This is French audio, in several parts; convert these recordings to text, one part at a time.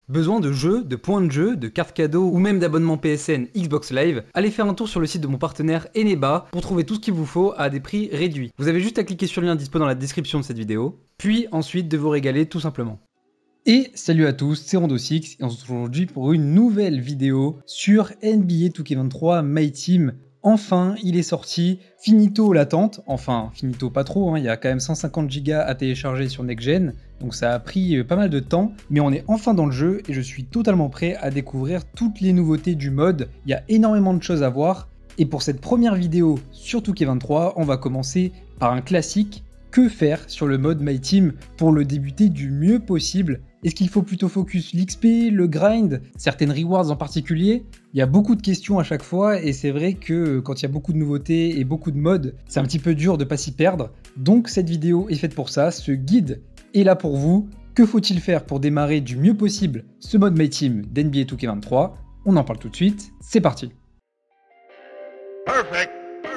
Besoin de jeux, de points de jeu, de cartes cadeaux ou même d'abonnement PSN Xbox Live? Allez faire un tour sur le site de mon partenaire Eneba pour trouver tout ce qu'il vous faut à des prix réduits. Vous avez juste à cliquer sur le lien dispo dans la description de cette vidéo, puis ensuite de vous régaler tout simplement. Et salut à tous, c'est Rondo6 et on se retrouve aujourd'hui pour une nouvelle vidéo sur NBA 2K23 My Team. Enfin, il est sorti, finito l'attente, enfin finito pas trop, il y a quand même 150 Go à télécharger sur Next Gen, donc ça a pris pas mal de temps, mais on est enfin dans le jeu et je suis totalement prêt à découvrir toutes les nouveautés du mode. Il y a énormément de choses à voir, et pour cette première vidéo sur 2K23, on va commencer par un classique. Que faire sur le mode My Team pour le débuter du mieux possible? Est-ce qu'il faut plutôt focus l'XP, le grind, certaines rewards en particulier? Il y a beaucoup de questions à chaque fois et c'est vrai que quand il y a beaucoup de nouveautés et beaucoup de modes, c'est un petit peu dur de pas s'y perdre. Donc cette vidéo est faite pour ça, ce guide est là pour vous. Que faut-il faire pour démarrer du mieux possible ce mode My Team d'NBA 2K23? On en parle tout de suite, c'est parti. Perfect.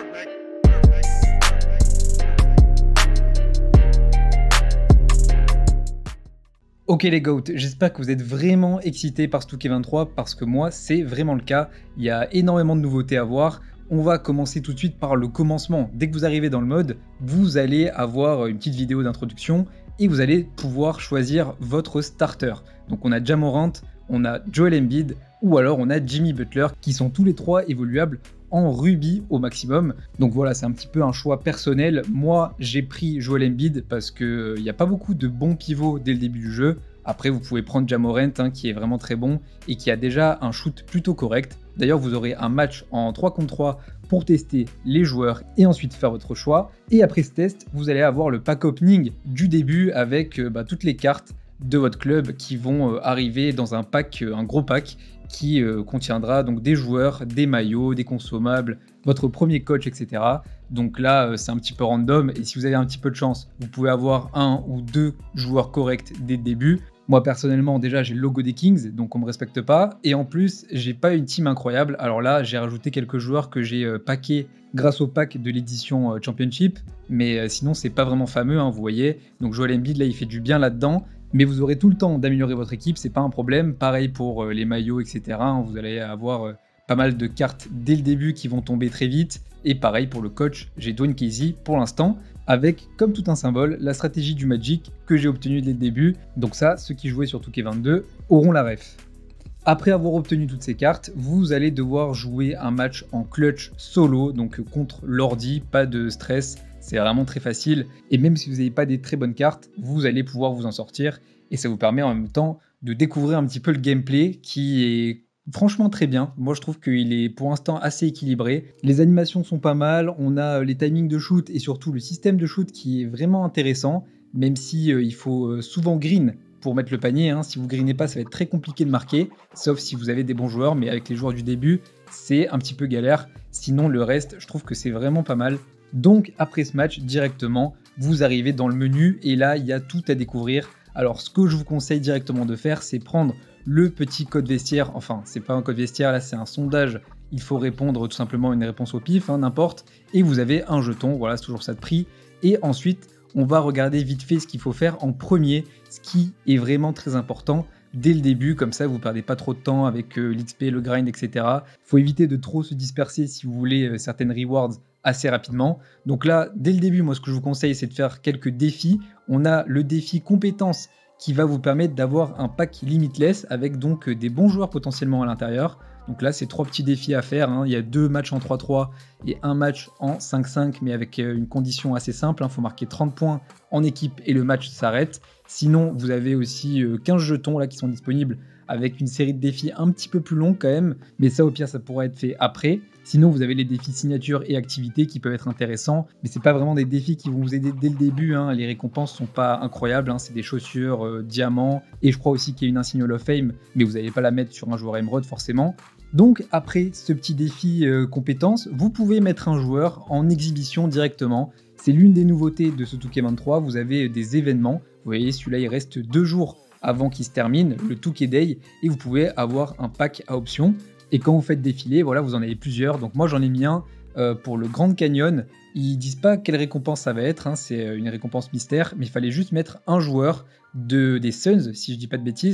Ok les GOAT, j'espère que vous êtes vraiment excités par ce 2K23 parce que moi c'est vraiment le cas, il y a énormément de nouveautés à voir. On va commencer tout de suite par le commencement. Dès que vous arrivez dans le mode, vous allez avoir une petite vidéo d'introduction et vous allez pouvoir choisir votre starter. Donc on a Ja Morant, on a Joel Embiid ou alors on a Jimmy Butler qui sont tous les trois évoluables en rubis au maximum. Donc voilà, c'est un petit peu un choix personnel. Moi, j'ai pris Joel Embiid parce qu'il n'y a pas beaucoup de bons pivots dès le début du jeu. Après, vous pouvez prendre Ja Morant qui est vraiment très bon et qui a déjà un shoot plutôt correct. D'ailleurs, vous aurez un match en 3 contre 3 pour tester les joueurs et ensuite faire votre choix. Et après ce test, vous allez avoir le pack opening du début avec toutes les cartes de votre club qui vont arriver dans un pack, un gros pack qui contiendra donc des joueurs, des maillots, des consommables, votre premier coach, etc. Donc là, c'est un petit peu random et si vous avez un petit peu de chance, vous pouvez avoir un ou deux joueurs corrects dès le début. Moi personnellement, déjà j'ai le logo des Kings, donc on me respecte pas. Et en plus, j'ai pas une team incroyable. Alors là, j'ai rajouté quelques joueurs que j'ai packés grâce au pack de l'édition Championship. Mais sinon, c'est pas vraiment fameux, vous voyez. Donc Joel Embiid, là, il fait du bien là-dedans. Mais vous aurez tout le temps d'améliorer votre équipe, c'est pas un problème. Pareil pour les maillots, etc. Vous allez avoir pas mal de cartes dès le début qui vont tomber très vite. Et pareil pour le coach, j'ai Dwayne Casey pour l'instant, avec comme tout un symbole la stratégie du Magic que j'ai obtenue dès le début. Donc ça, ceux qui jouaient sur 2K22 auront la ref. Après avoir obtenu toutes ces cartes, vous allez devoir jouer un match en clutch solo, donc contre l'ordi, pas de stress. C'est vraiment très facile et même si vous n'avez pas des très bonnes cartes, vous allez pouvoir vous en sortir et ça vous permet en même temps de découvrir un petit peu le gameplay qui est franchement très bien. Moi je trouve qu'il est pour l'instant assez équilibré. Les animations sont pas mal, on a les timings de shoot et surtout le système de shoot qui est vraiment intéressant, même si il faut souvent green pour mettre le panier. Si vous greenez pas, ça va être très compliqué de marquer, sauf si vous avez des bons joueurs, mais avec les joueurs du début, c'est un petit peu galère. Sinon le reste, je trouve que c'est vraiment pas mal. Donc après ce match, directement, vous arrivez dans le menu et là, il y a tout à découvrir. Alors ce que je vous conseille directement de faire, c'est prendre le petit code vestiaire. Enfin, c'est pas un code vestiaire, là c'est un sondage. Il faut répondre tout simplement une réponse au pif, n'importe. Et vous avez un jeton, voilà, c'est toujours ça de prix. Et ensuite, on va regarder vite fait ce qu'il faut faire en premier, ce qui est vraiment très important dès le début, comme ça vous perdez pas trop de temps avec l'XP, le grind, etc. Il faut éviter de trop se disperser si vous voulez certaines rewards assez rapidement. Donc là, dès le début, moi ce que je vous conseille, c'est de faire quelques défis. On a le défi compétences qui va vous permettre d'avoir un pack limitless avec donc des bons joueurs potentiellement à l'intérieur. Donc là, c'est 3 petits défis à faire. Il y a 2 matchs en 3-3 et un match en 5-5, mais avec une condition assez simple. Il faut marquer 30 points en équipe et le match s'arrête. Sinon, vous avez aussi 15 jetons là qui sont disponibles avec une série de défis un petit peu plus longs quand même. Mais ça, au pire, ça pourra être fait après. Sinon, vous avez les défis signature et activité qui peuvent être intéressants. Mais c'est pas vraiment des défis qui vont vous aider dès le début. Les récompenses sont pas incroyables. C'est des chaussures diamants. Et je crois aussi qu'il y a une insigne Hall of Fame. Mais vous n'allez pas la mettre sur un joueur Emerald forcément. Donc après ce petit défi compétences, vous pouvez mettre un joueur en exhibition directement. C'est l'une des nouveautés de ce 2K23, vous avez des événements. Vous voyez, celui-là il reste 2 jours avant qu'il se termine, le 2K Day, et vous pouvez avoir un pack à option. Et quand vous faites défiler, voilà, vous en avez plusieurs. Donc moi j'en ai mis un pour le Grand Canyon. Ils disent pas quelle récompense ça va être, c'est une récompense mystère, mais il fallait juste mettre un joueur des Suns, si je dis pas de bêtises.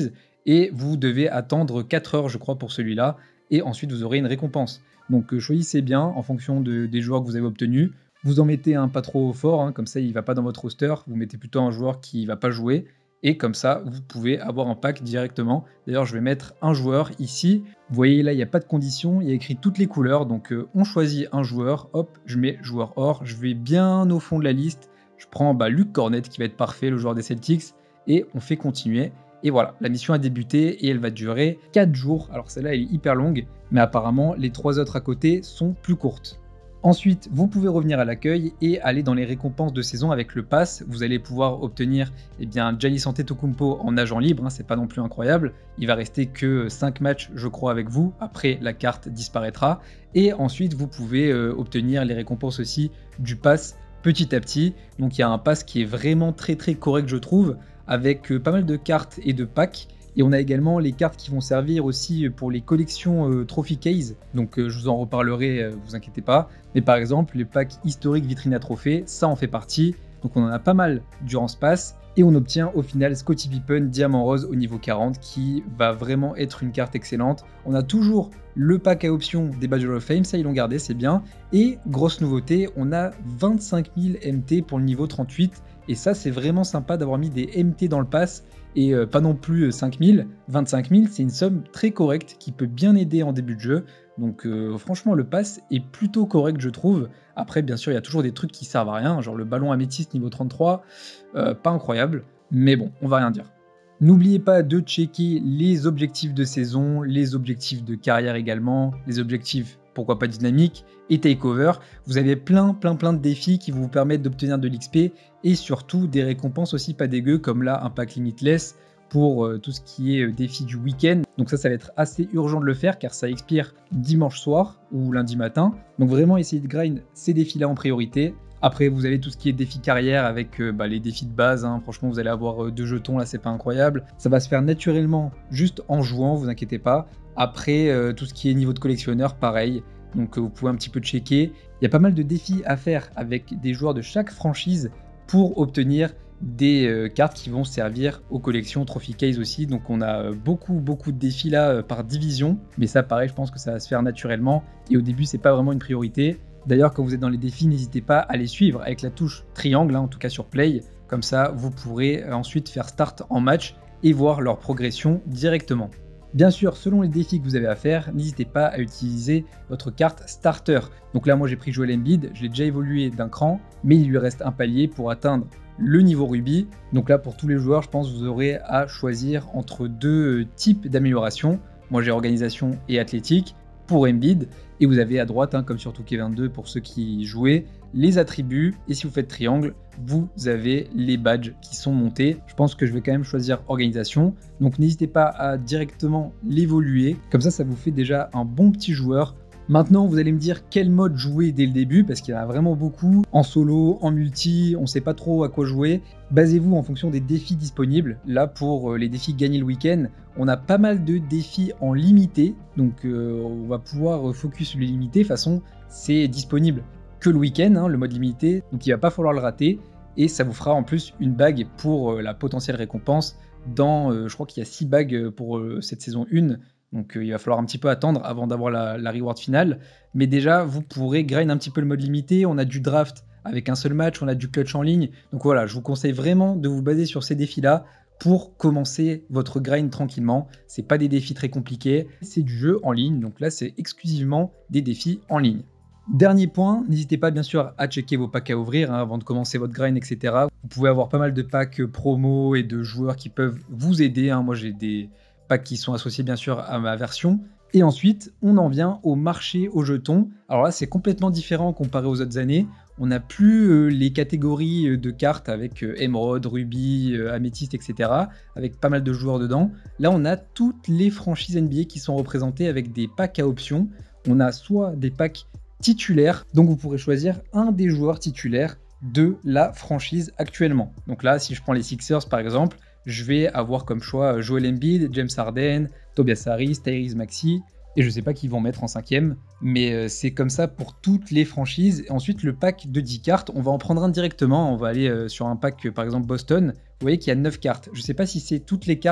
et vous devez attendre 4 heures, je crois, pour celui-là, et ensuite vous aurez une récompense. Donc choisissez bien en fonction des joueurs que vous avez obtenus. Vous en mettez un pas trop fort, hein, comme ça il ne va pas dans votre roster, vous mettez plutôt un joueur qui ne va pas jouer, et comme ça vous pouvez avoir un pack directement. D'ailleurs je vais mettre un joueur ici, vous voyez là il n'y a pas de condition, il y a écrit toutes les couleurs, donc on choisit un joueur, hop, je mets joueur or, je vais bien au fond de la liste, je prends Luke Cornet qui va être parfait, le joueur des Celtics, et on fait continuer. Et voilà, la mission a débuté et elle va durer 4 jours. Alors celle-là, elle est hyper longue, mais apparemment, les 3 autres à côté sont plus courtes. Ensuite, vous pouvez revenir à l'accueil et aller dans les récompenses de saison avec le pass. Vous allez pouvoir obtenir Giannis Antetokounmpo en agent libre, hein, c'est pas non plus incroyable. Il va rester que 5 matchs, je crois, avec vous. Après, la carte disparaîtra. Et ensuite, vous pouvez obtenir les récompenses aussi du pass petit à petit. Donc il y a un pass qui est vraiment très très correct, je trouve, avec pas mal de cartes et de packs. Et on a également les cartes qui vont servir aussi pour les collections Trophy Case. Donc je vous en reparlerai, vous inquiétez pas. Mais par exemple, les packs historiques vitrine à trophées, ça en fait partie. Donc on en a pas mal durant ce pass. Et on obtient au final Scottie Pippen Diamant Rose au niveau 40 qui va vraiment être une carte excellente. On a toujours le pack à option des Badge of Fame, ça ils l'ont gardé, c'est bien. Et grosse nouveauté, on a 25 000 MT pour le niveau 38. Et ça c'est vraiment sympa d'avoir mis des MT dans le pass. Et pas non plus 5000, 25 000, c'est une somme très correcte qui peut bien aider en début de jeu. Donc franchement, le pass est plutôt correct, je trouve. Après, bien sûr, il y a toujours des trucs qui servent à rien, genre le ballon améthyste niveau 33, pas incroyable, mais bon, on va rien dire. N'oubliez pas de checker les objectifs de saison, les objectifs de carrière également, les objectifs, pourquoi pas dynamiques, et takeover. Vous avez plein de défis qui vont vous permettre d'obtenir de l'XP et surtout des récompenses aussi pas dégueu, comme là un pack limitless pour tout ce qui est défi du week-end. Donc ça va être assez urgent de le faire car ça expire dimanche soir ou lundi matin. Donc vraiment essayez de grind ces défis-là en priorité. Après, vous avez tout ce qui est défi carrière avec les défis de base. Hein. Franchement, vous allez avoir 2 jetons, là, c'est pas incroyable. Ça va se faire naturellement juste en jouant, vous inquiétez pas. Après, tout ce qui est niveau de collectionneur, pareil. Donc, vous pouvez un petit peu checker. Il y a pas mal de défis à faire avec des joueurs de chaque franchise pour obtenir des cartes qui vont servir aux collections Trophy Case aussi. Donc, on a beaucoup de défis là par division. Mais ça, pareil, je pense que ça va se faire naturellement. Et au début, c'est pas vraiment une priorité. D'ailleurs, quand vous êtes dans les défis, n'hésitez pas à les suivre avec la touche triangle, hein, en tout cas sur Play. Comme ça, vous pourrez ensuite faire start en match et voir leur progression directement. Bien sûr, selon les défis que vous avez à faire, n'hésitez pas à utiliser votre carte starter. Donc là, moi j'ai pris Joel Embiid, je l'ai déjà évolué d'un cran, mais il lui reste un palier pour atteindre le niveau rubis. Donc là, pour tous les joueurs, je pense que vous aurez à choisir entre 2 types d'amélioration. Moi j'ai organisation et athlétique pour Embiid, et vous avez à droite, hein, comme sur 2K22 pour ceux qui jouaient, les attributs, et si vous faites triangle, vous avez les badges qui sont montés. Je pense que je vais quand même choisir organisation, donc n'hésitez pas à directement l'évoluer, comme ça vous fait déjà un bon petit joueur. Maintenant, vous allez me dire quel mode jouer dès le début, parce qu'il y en a vraiment beaucoup, en solo, en multi, on ne sait pas trop à quoi jouer. Basez-vous en fonction des défis disponibles. Là, pour les défis gagner le week-end, on a pas mal de défis en limité, donc on va pouvoir focus sur les limités. De toute façon, c'est disponible que le week-end, hein, le mode limité, donc il va pas falloir le rater, et ça vous fera en plus une bague pour la potentielle récompense dans, je crois qu'il y a 6 bagues pour cette saison 1, donc il va falloir un petit peu attendre avant d'avoir la reward finale, mais déjà vous pourrez grind un petit peu le mode limité. On a du draft avec un seul match, on a du clutch en ligne, donc voilà, je vous conseille vraiment de vous baser sur ces défis-là pour commencer votre grind tranquillement. C'est pas des défis très compliqués, c'est du jeu en ligne, donc là c'est exclusivement des défis en ligne. Dernier point, n'hésitez pas bien sûr à checker vos packs à ouvrir, hein, avant de commencer votre grind, etc. Vous pouvez avoir pas mal de packs promo et de joueurs qui peuvent vous aider, hein. Moi j'ai des packs qui sont associés bien sûr à ma version. Et ensuite, on en vient au marché aux jetons. Alors là, c'est complètement différent comparé aux autres années. On n'a plus les catégories de cartes avec émeraude, rubis, améthyste, etc. avec pas mal de joueurs dedans. Là, on a toutes les franchises NBA qui sont représentées avec des packs à options. On a soit des packs titulaires, donc vous pourrez choisir un des joueurs titulaires de la franchise actuellement. Donc là, si je prends les Sixers par exemple, je vais avoir comme choix Joel Embiid, James Harden, Tobias Harris, Tyrese Maxey, et je ne sais pas qui vont mettre en 5e, mais c'est comme ça pour toutes les franchises. Et ensuite, le pack de 10 cartes, on va en prendre un directement, on va aller sur un pack par exemple Boston, vous voyez qu'il y a 9 cartes. Je ne sais pas si c'est toutes les cartes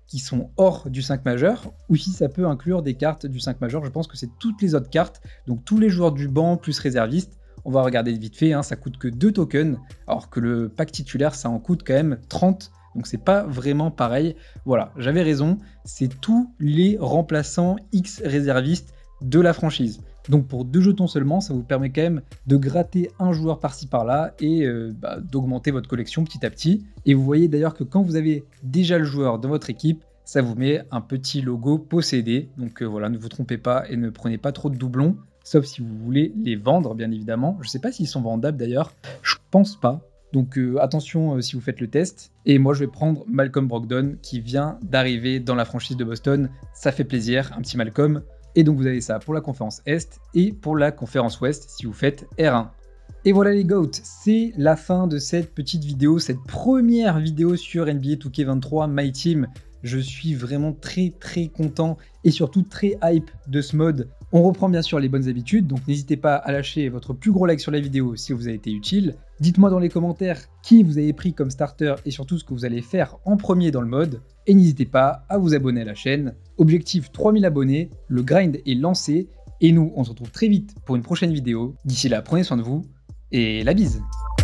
qui sont hors du 5 majeur, ou si ça peut inclure des cartes du 5 majeur. Je pense que c'est toutes les autres cartes, donc tous les joueurs du banc plus réservistes. On va regarder vite fait, hein, ça coûte que 2 tokens, alors que le pack titulaire, ça en coûte quand même 30, donc c'est pas vraiment pareil. Voilà, j'avais raison, c'est tous les remplaçants X réservistes de la franchise. Donc pour 2 jetons seulement, ça vous permet quand même de gratter un joueur par-ci par-là et d'augmenter votre collection petit à petit. Et vous voyez d'ailleurs que quand vous avez déjà le joueur dans votre équipe, ça vous met un petit logo possédé. Donc voilà, ne vous trompez pas et ne prenez pas trop de doublons, sauf si vous voulez les vendre bien évidemment. Je ne sais pas s'ils sont vendables d'ailleurs, je pense pas. Donc attention si vous faites le test. Et moi je vais prendre Malcolm Brogdon qui vient d'arriver dans la franchise de Boston. Ça fait plaisir, un petit Malcolm. Et donc vous avez ça pour la conférence Est et pour la conférence Ouest si vous faites R1. Et voilà les GOAT, c'est la fin de cette petite vidéo, cette première vidéo sur NBA 2K23 My Team. Je suis vraiment très content et surtout très hype de ce mode. On reprend bien sûr les bonnes habitudes, donc n'hésitez pas à lâcher votre plus gros like sur la vidéo si vous avez été utile. Dites-moi dans les commentaires qui vous avez pris comme starter et surtout ce que vous allez faire en premier dans le mode. Et n'hésitez pas à vous abonner à la chaîne. Objectif 3000 abonnés, le grind est lancé et nous on se retrouve très vite pour une prochaine vidéo. D'ici là, prenez soin de vous et la bise.